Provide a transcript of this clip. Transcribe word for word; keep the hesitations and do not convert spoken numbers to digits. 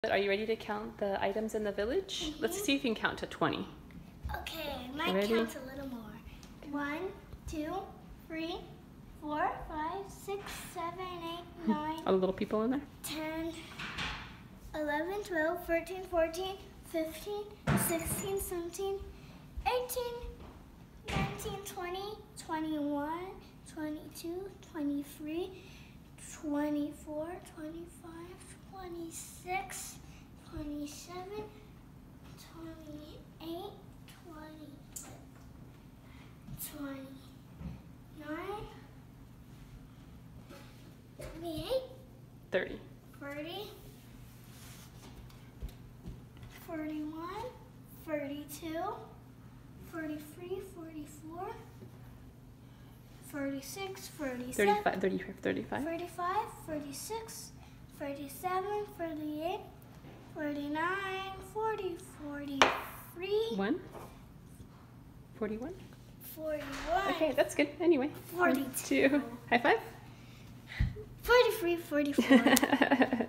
Are you ready to count the items in the village? Mm-hmm. Let's see if you can count to twenty. Okay, might count a little more. One, two, three, four, five, six, seven, eight, nine. All the little people in there? ten, eleven, twelve, thirteen, fourteen, fifteen, sixteen, seventeen, eighteen, nineteen, twenty, twenty-one, twenty-two, twenty-three, twenty-four, twenty-five, twenty-six, twenty-seven, twenty-eight, twenty, twenty-nine, twenty-eight, thirty. thirty, forty-one, thirty-two, forty-three, forty-four, thirty-six, thirty-seven, thirty-five, thirty-five, thirty-five. thirty-five, thirty-six, thirty-seven, thirty-eight, forty-nine, forty, forty-three, One? forty-one? forty-one, Okay, that's good. Anyway. forty-two, One, two. High five? forty-three, forty-four.